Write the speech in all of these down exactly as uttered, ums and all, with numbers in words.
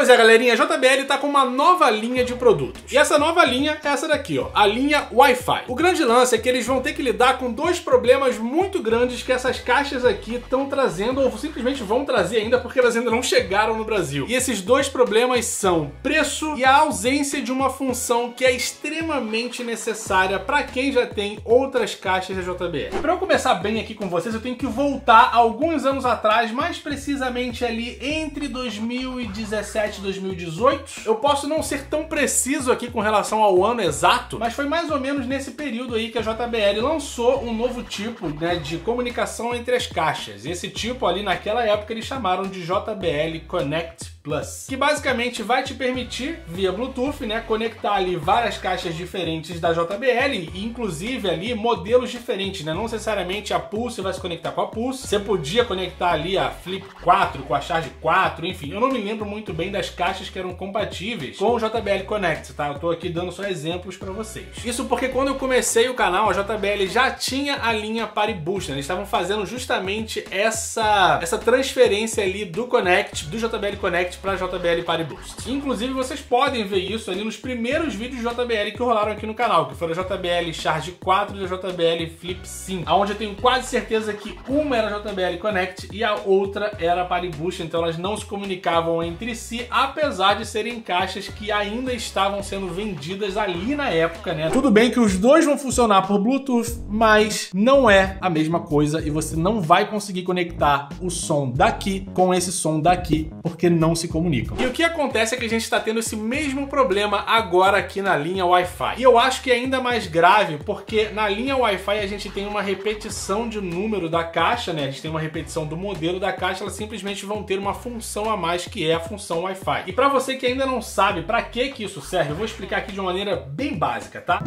Pois é, galerinha, a J B L tá com uma nova linha de produtos. E essa nova linha é essa daqui, ó, a linha Wi-Fi. O grande lance é que eles vão ter que lidar com dois problemas muito grandes que essas caixas aqui estão trazendo, ou simplesmente vão trazer ainda, porque elas ainda não chegaram no Brasil. E esses dois problemas são preço e a ausência de uma função que é extremamente necessária para quem já tem outras caixas da J B L. Para eu começar bem aqui com vocês, eu tenho que voltar alguns anos atrás, mais precisamente ali entre dois mil e dezessete e dois mil e dezoito. Eu posso não ser tão preciso aqui com relação ao ano exato, mas foi mais ou menos nesse período aí que a J B L lançou um novo tipo, né, de comunicação entre as caixas. E esse tipo ali naquela época eles chamaram de J B L Connect Plus, que basicamente vai te permitir, via Bluetooth, né, conectar ali várias caixas diferentes da J B L, e inclusive ali modelos diferentes, né, não necessariamente a Pulse vai se conectar com a Pulse, você podia conectar ali a Flip quatro com a Charge quatro, enfim, eu não me lembro muito bem das caixas que eram compatíveis com o J B L Connect, tá? Eu tô aqui dando só exemplos pra vocês. Isso porque quando eu comecei o canal, a J B L já tinha a linha Party Boost, né? Eles estavam fazendo justamente essa, essa transferência ali do Connect, do J B L Connect para J B L Party Boost. Inclusive, vocês podem ver isso ali nos primeiros vídeos de J B L que rolaram aqui no canal, que foram a J B L Charge quatro e a J B L Flip cinco, onde eu tenho quase certeza que uma era J B L Connect e a outra era Party Boost, então elas não se comunicavam entre si, apesar de serem caixas que ainda estavam sendo vendidas ali na época, né? Tudo bem que os dois vão funcionar por Bluetooth, mas não é a mesma coisa e você não vai conseguir conectar o som daqui com esse som daqui, porque não se comunicam. E o que acontece é que a gente está tendo esse mesmo problema agora aqui na linha Wi-Fi. E eu acho que é ainda mais grave, porque na linha Wi-Fi a gente tem uma repetição de número da caixa, né? A gente tem uma repetição do modelo da caixa, elas simplesmente vão ter uma função a mais, que é a função Wi-Fi. E para você que ainda não sabe para que que isso serve, eu vou explicar aqui de uma maneira bem básica, tá?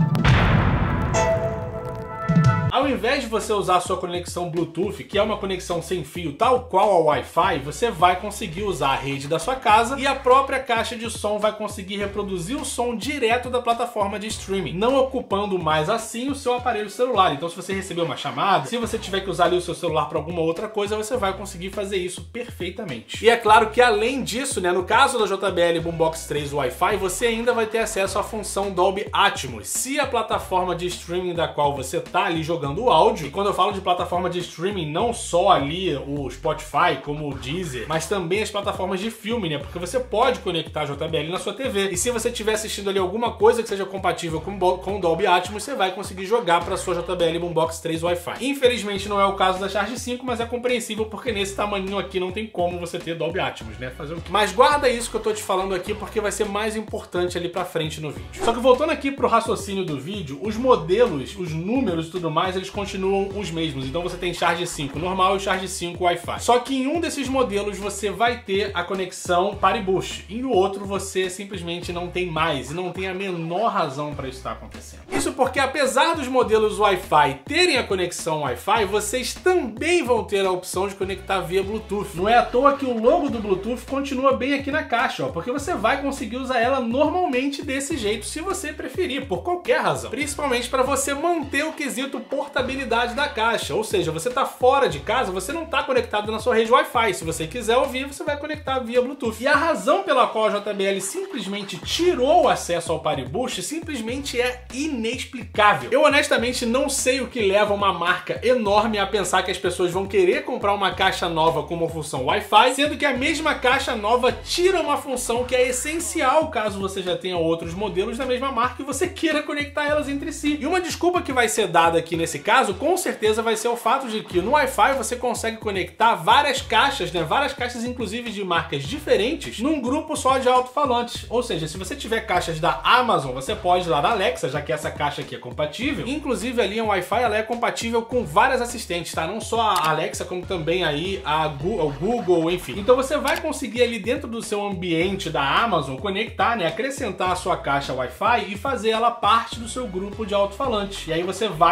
Ao invés de você usar a sua conexão Bluetooth, que é uma conexão sem fio tal qual a Wi-Fi, você vai conseguir usar a rede da sua casa e a própria caixa de som vai conseguir reproduzir o som direto da plataforma de streaming, não ocupando mais assim o seu aparelho celular. Então, se você receber uma chamada, se você tiver que usar ali o seu celular para alguma outra coisa, você vai conseguir fazer isso perfeitamente. E é claro que além disso, né, no caso da J B L Boombox três Wi-Fi, você ainda vai ter acesso à função Dolby Atmos, se a plataforma de streaming da qual você tá ali jogando o áudio, e quando eu falo de plataforma de streaming, não só ali o Spotify, como o Deezer, mas também as plataformas de filme, né? Porque você pode conectar a J B L na sua T V, e se você estiver assistindo ali alguma coisa que seja compatível com o Dolby Atmos, você vai conseguir jogar para sua J B L Boombox três Wi-Fi. Infelizmente não é o caso da Charge cinco, mas é compreensível porque nesse tamanho aqui não tem como você ter Dolby Atmos, né? Fazer o quê? Mas guarda isso que eu tô te falando aqui, porque vai ser mais importante ali pra frente no vídeo. Só que voltando aqui pro raciocínio do vídeo, os modelos, os números e tudo mais, eles continuam os mesmos. Então você tem Charge cinco normal e Charge cinco Wi-Fi. Só que em um desses modelos você vai ter a conexão Party Boost, e no outro você simplesmente não tem mais, e não tem a menor razão para isso estar acontecendo. Isso porque apesar dos modelos Wi-Fi terem a conexão Wi-Fi, vocês também vão ter a opção de conectar via Bluetooth. Não é à toa que o logo do Bluetooth continua bem aqui na caixa, ó, porque você vai conseguir usar ela normalmente desse jeito, se você preferir, por qualquer razão. Principalmente para você manter o quesito portabilidade da caixa, ou seja, você tá fora de casa, você não tá conectado na sua rede Wi-Fi. Se você quiser ouvir, você vai conectar via Bluetooth. E a razão pela qual a J B L simplesmente tirou o acesso ao Party Boost simplesmente é inexplicável. Eu honestamente não sei o que leva uma marca enorme a pensar que as pessoas vão querer comprar uma caixa nova com uma função Wi-Fi, sendo que a mesma caixa nova tira uma função que é essencial caso você já tenha outros modelos da mesma marca e você queira conectar elas entre si. E uma desculpa que vai ser dada aqui nesse caso, com certeza vai ser o fato de que no Wi-Fi você consegue conectar várias caixas, né, várias caixas inclusive de marcas diferentes, num grupo só de alto-falantes. Ou seja, se você tiver caixas da Amazon, você pode ir lá na Alexa, já que essa caixa aqui é compatível. Inclusive ali a Wi-Fi ela é compatível com várias assistentes, tá? Não só a Alexa, como também aí a Google, o Google, enfim. Então você vai conseguir ali dentro do seu ambiente da Amazon conectar, né, acrescentar a sua caixa Wi-Fi e fazer ela parte do seu grupo de alto-falantes. E aí você vai produzir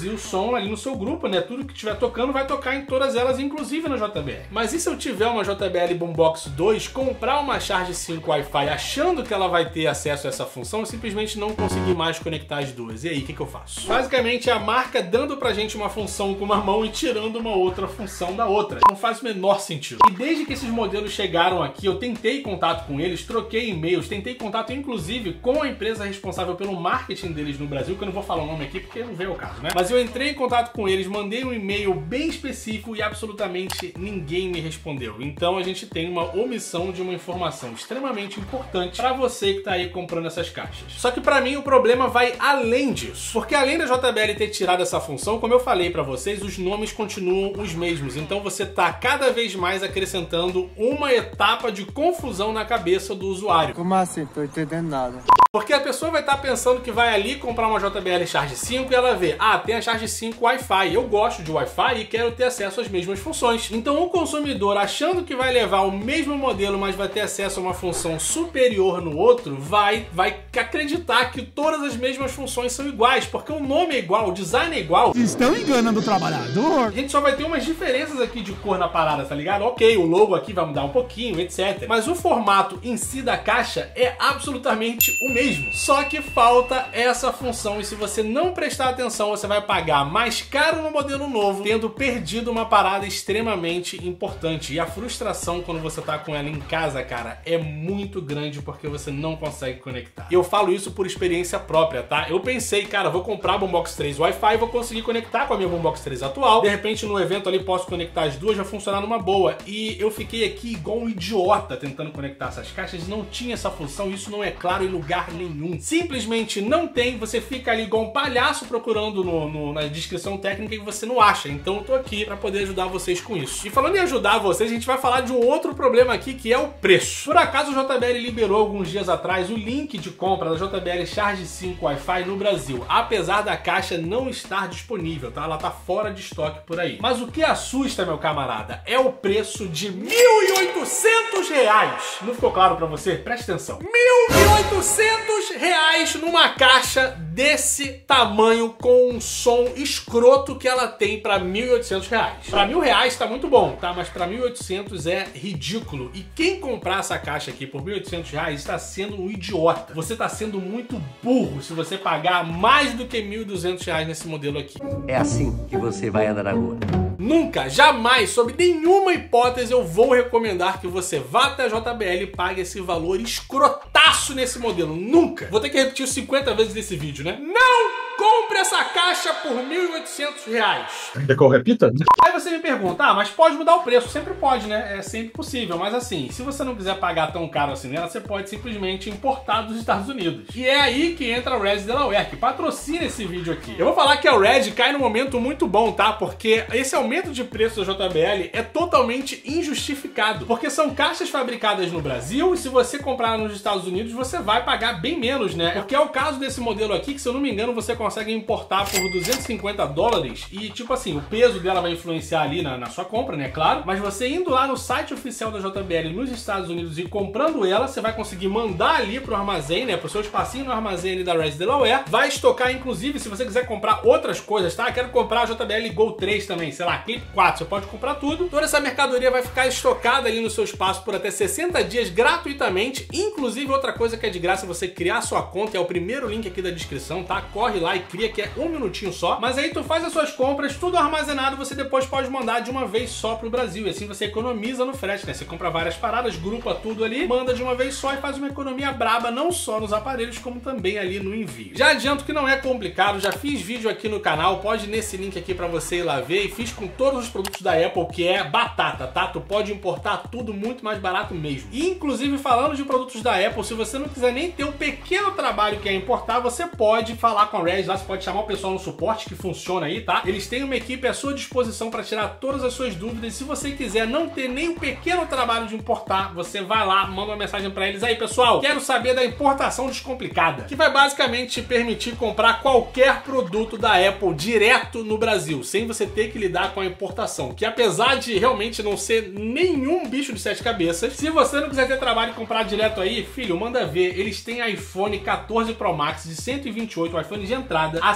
reproduzir o som ali no seu grupo, né? Tudo que estiver tocando vai tocar em todas elas, inclusive na J B L. Mas e se eu tiver uma J B L Boombox dois, comprar uma Charge cinco Wi-Fi achando que ela vai ter acesso a essa função e simplesmente não conseguir mais conectar as duas? E aí, o que, que eu faço? Basicamente é a marca dando pra gente uma função com uma mão e tirando uma outra função da outra. Não faz o menor sentido. E desde que esses modelos chegaram aqui, eu tentei contato com eles, troquei e-mails, tentei contato inclusive com a empresa responsável pelo marketing deles no Brasil, que eu não vou falar o nome aqui porque não veio o caso, né? Mas eu entrei em contato com eles, mandei um e-mail bem específico e absolutamente ninguém me respondeu. Então a gente tem uma omissão de uma informação extremamente importante para você que tá aí comprando essas caixas. Só que para mim o problema vai além disso, porque além da J B L ter tirado essa função, como eu falei para vocês, os nomes continuam os mesmos. Então você tá cada vez mais acrescentando uma etapa de confusão na cabeça do usuário. Como assim? Tô entendendo nada. Porque a pessoa vai estar pensando que vai ali comprar uma J B L Charge cinco e ela vê, ah, tem a Charge cinco Wi-Fi, eu gosto de Wi-Fi e quero ter acesso às mesmas funções. Então o consumidor, achando que vai levar o mesmo modelo, mas vai ter acesso a uma função superior no outro, vai, vai acreditar que todas as mesmas funções são iguais, porque o nome é igual, o design é igual. Estão enganando o trabalhador. A gente só vai ter umas diferenças aqui de cor na parada, tá ligado? Ok, o logo aqui vai mudar um pouquinho, etcétera. Mas o formato em si da caixa é absolutamente o mesmo. Só que falta essa função e se você não prestar atenção, você vai pagar mais caro no modelo novo, tendo perdido uma parada extremamente importante. E a frustração quando você tá com ela em casa, cara, é muito grande porque você não consegue conectar. E eu falo isso por experiência própria, tá? Eu pensei, cara, vou comprar a Boombox três Wi-Fi e vou conseguir conectar com a minha Boombox três atual. De repente, no evento ali, posso conectar as duas, vai funcionar numa boa. E eu fiquei aqui igual um idiota tentando conectar essas caixas, não tinha essa função, isso não é claro em lugar nenhum. Simplesmente não tem, você fica ali igual um palhaço procurando no, no, na descrição técnica e você não acha. Então eu tô aqui pra poder ajudar vocês com isso. E falando em ajudar vocês, a gente vai falar de um outro problema aqui, que é o preço. Por acaso o J B L liberou alguns dias atrás o link de compra da J B L Charge cinco Wi-Fi no Brasil, apesar da caixa não estar disponível, tá? Ela tá fora de estoque por aí. Mas o que assusta, meu camarada, é o preço de mil e oitocentos reais. Não ficou claro pra você? Presta atenção. mil e oitocentos reais numa caixa desse tamanho com um som escroto que ela tem pra mil e oitocentos reais. Pra mil reais tá muito bom, tá? Mas pra mil e oitocentos é ridículo. E quem comprar essa caixa aqui por mil e oitocentos reais está sendo um idiota. Você tá sendo muito burro se você pagar mais do que mil e duzentos reais nesse modelo aqui. É assim que você vai andar na rua. Nunca, jamais, sob nenhuma hipótese, eu vou recomendar que você vá até a J B L e pague esse valor escrotaço nesse modelo. Nunca! Vou ter que repetir cinquenta vezes nesse vídeo, né? Não! Compre essa caixa por mil e oitocentos reais. Quer que eu repita? Aí você me pergunta, ah, mas pode mudar o preço? Sempre pode, né? É sempre possível. Mas assim, se você não quiser pagar tão caro assim nela, você pode simplesmente importar dos Estados Unidos. E é aí que entra a Red Delaware, que patrocina esse vídeo aqui. Eu vou falar que a Red cai num momento muito bom, tá? Porque esse aumento de preço da J B L é totalmente injustificado. Porque são caixas fabricadas no Brasil e se você comprar nos Estados Unidos, você vai pagar bem menos, né? Porque é o caso desse modelo aqui, que se eu não me engano, você consegue importar por duzentos e cinquenta dólares e, tipo assim, o peso dela vai influenciar ali na, na sua compra, né? Claro. Mas você indo lá no site oficial da J B L nos Estados Unidos e comprando ela, você vai conseguir mandar ali pro armazém, né? Pro seu espacinho no armazém ali da Red Delaware. Vai estocar, inclusive, se você quiser comprar outras coisas, tá? Quero comprar a J B L Go três também, sei lá, Clip quatro, você pode comprar tudo. Toda essa mercadoria vai ficar estocada ali no seu espaço por até sessenta dias gratuitamente. Inclusive, outra coisa que é de graça é você criar sua conta, é o primeiro link aqui da descrição, tá? Corre lá e cria, que é um minutinho só. Mas aí tu faz as suas compras, tudo armazenado, você depois pode mandar de uma vez só pro Brasil. E assim você economiza no frete, né? Você compra várias paradas, grupa tudo ali, manda de uma vez só e faz uma economia braba, não só nos aparelhos, como também ali no envio. Já adianto que não é complicado, já fiz vídeo aqui no canal, pode ir nesse link aqui pra você ir lá ver, e fiz com todos os produtos da Apple, que é batata, tá? Tu pode importar tudo muito mais barato mesmo. E, inclusive, falando de produtos da Apple, se você não quiser nem ter um pequeno trabalho que é importar, você pode falar com a Red lá, você pode chamar o pessoal no suporte que funciona aí, tá? Eles têm uma equipe à sua disposição para tirar todas as suas dúvidas. Se você quiser não ter nem um pequeno trabalho de importar, você vai lá, manda uma mensagem para eles. Aí, pessoal, quero saber da importação descomplicada, que vai basicamente te permitir comprar qualquer produto da Apple direto no Brasil, sem você ter que lidar com a importação, que apesar de realmente não ser nenhum bicho de sete cabeças, se você não quiser ter trabalho e comprar direto aí, filho, manda ver, eles têm iPhone quatorze Pro Max de cento e vinte e oito, o iPhone de entrada, a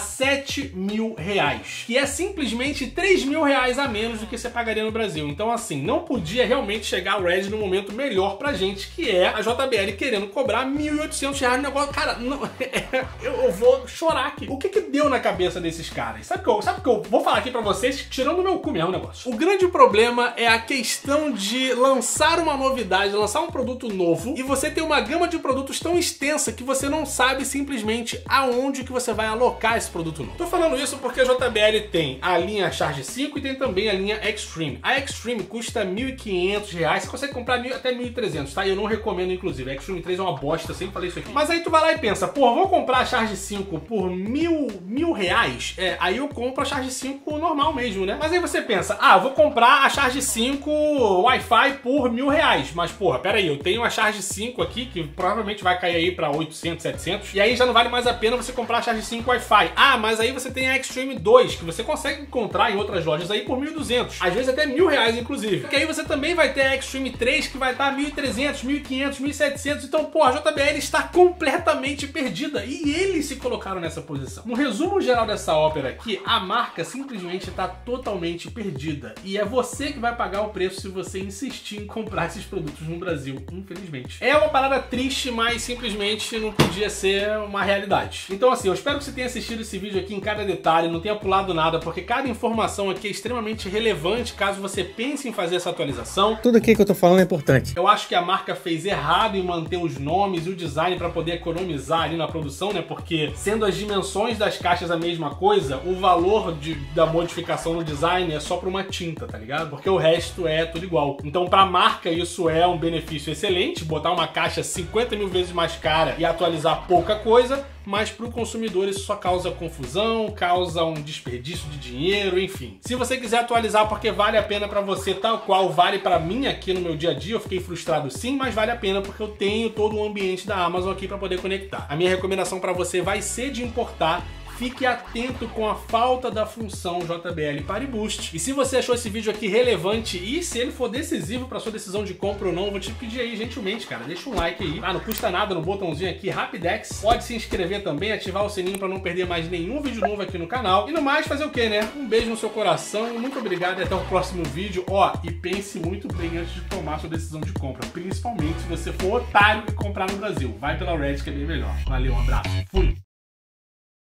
sete mil reais, que é simplesmente três mil reais a menos do que você pagaria no Brasil. Então assim, não podia realmente chegar o Red no momento melhor pra gente, que é a J B L querendo cobrar mil e oitocentos reais no negócio. Cara, não, eu vou chorar aqui. O que que deu na cabeça desses caras? Sabe o que eu, sabe que eu vou falar aqui pra vocês, tirando o meu cu mesmo o negócio. O grande problema é a questão de lançar uma novidade, lançar um produto novo, e você ter uma gama de produtos tão extensa que você não sabe simplesmente aonde que você vai alocar esse produto novo. Tô falando isso porque a J B L tem a linha Charge cinco e tem também a linha Extreme. A Extreme custa mil e quinhentos reais, você consegue comprar até mil e trezentos, tá? E eu não recomendo, inclusive. A Extreme três é uma bosta, sempre falei isso aqui. Mas aí tu vai lá e pensa, pô, vou comprar a Charge cinco por mil, mil reais? É, aí eu compro a Charge cinco normal mesmo, né? Mas aí você pensa, ah, vou comprar a Charge cinco Wi-Fi por mil reais. Mas, porra, pera aí, eu tenho a Charge cinco aqui, que provavelmente vai cair aí pra oitocentos, setecentos, e aí já não vale mais a pena você comprar a Charge cinco Wi-Fi. Ah, mas aí você tem a Extreme dois, que você consegue encontrar em outras lojas aí por mil e duzentos. Às vezes até mil reais, inclusive. Porque aí você também vai ter a Extreme três, que vai estar mil e trezentos, mil e quinhentos, mil e setecentos. Então, pô, a J B L está completamente perdida. E eles se colocaram nessa posição. No resumo geral dessa ópera aqui, a marca simplesmente está totalmente perdida. E é você que vai pagar o preço se você insistir em comprar esses produtos no Brasil, infelizmente. É uma parada triste, mas simplesmente não podia ser uma realidade. Então assim, eu espero que você tenha assistido esse vídeo aqui em cada detalhe, não tenha pulado nada, porque cada informação aqui é extremamente relevante caso você pense em fazer essa atualização. Tudo aqui que eu tô falando é importante. Eu acho que a marca fez errado em manter os nomes e o design para poder economizar ali na produção, né? Porque sendo as dimensões das caixas a mesma coisa, o valor de, da modificação no design é só para uma tinta, tá ligado? Porque o resto é tudo igual. Então pra marca isso é um benefício excelente, botar uma caixa cinquenta mil vezes mais cara e atualizar pouca coisa, mas para o consumidor isso só causa confusão, causa um desperdício de dinheiro, enfim. Se você quiser atualizar porque vale a pena para você, tal qual vale para mim aqui no meu dia a dia, eu fiquei frustrado sim, mas vale a pena porque eu tenho todo o ambiente da Amazon aqui para poder conectar. A minha recomendação para você vai ser de importar. Fique atento com a falta da função J B L Party Boost. E se você achou esse vídeo aqui relevante e se ele for decisivo para sua decisão de compra ou não, eu vou te pedir aí gentilmente, cara, deixa um like aí. Ah, não custa nada no botãozinho aqui, Rapidex. Pode se inscrever também, ativar o sininho para não perder mais nenhum vídeo novo aqui no canal. E no mais, fazer o que, né? Um beijo no seu coração, muito obrigado e até o próximo vídeo. Ó, e pense muito bem antes de tomar sua decisão de compra, principalmente se você for otário e comprar no Brasil. Vai pela Red que é bem melhor. Valeu, um abraço, fui!